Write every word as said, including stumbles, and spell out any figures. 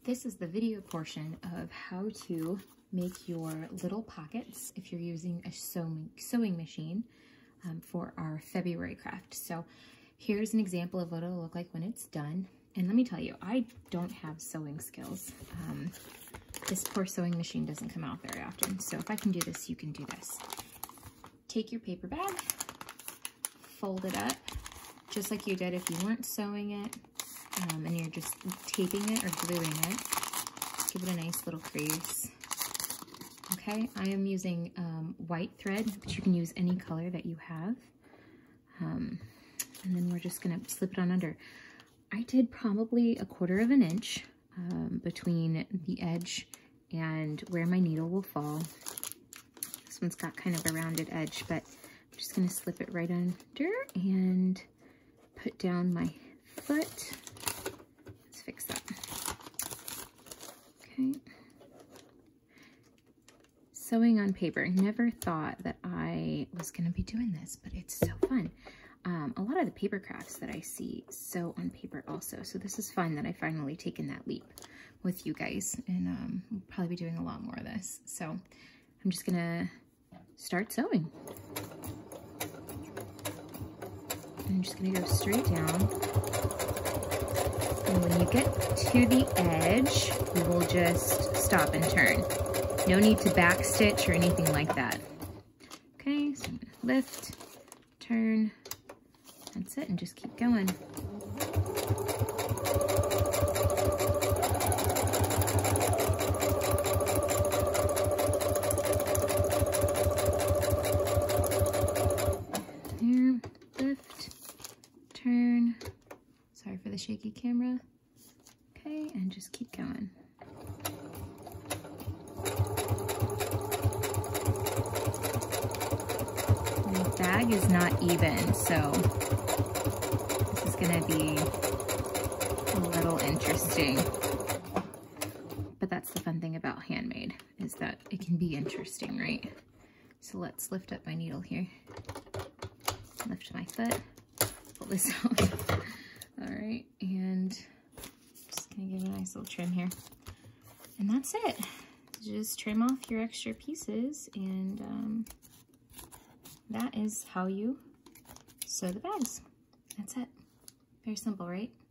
This is the video portion of how to make your little pockets if you're using a sewing, sewing machine um, for our February craft. So here's an example of what it'll look like when it's done. And let me tell you, I don't have sewing skills. Um, this poor sewing machine doesn't come out very often. So if I can do this, you can do this. Take your paper bag, fold it up, just like you did if you weren't sewing it. Um, and you're just taping it or gluing it. Give it a nice little crease. Okay, I am using um, white thread, but you can use any color that you have. Um, and then we're just gonna slip it on under. I did probably a quarter of an inch um, between the edge and where my needle will fall. This one's got kind of a rounded edge, but I'm just gonna slip it right under and put down my foot. Fix that. Okay. Sewing on paper. Never thought that I was going to be doing this, but it's so fun. Um, a lot of the paper crafts that I see sew on paper also. So this is fun that I finally taken that leap with you guys, and um, we'll probably be doing a lot more of this. So I'm just going to start sewing. I'm just going to go straight down. And when you get to the edge, you will just stop and turn. No need to back stitch or anything like that. Okay, so I'm gonna lift, turn, that's it, and just keep going. There, lift, turn. Sorry for the shaky camera. Okay, and just keep going. My bag is not even, so this is gonna be a little interesting. But that's the fun thing about handmade, is that it can be interesting, right? So let's lift up my needle here. Lift my foot, pull this out. All right, and just gonna give it a nice little trim here. And that's it. Just trim off your extra pieces, and um, that is how you sew the bags. That's it. Very simple, right?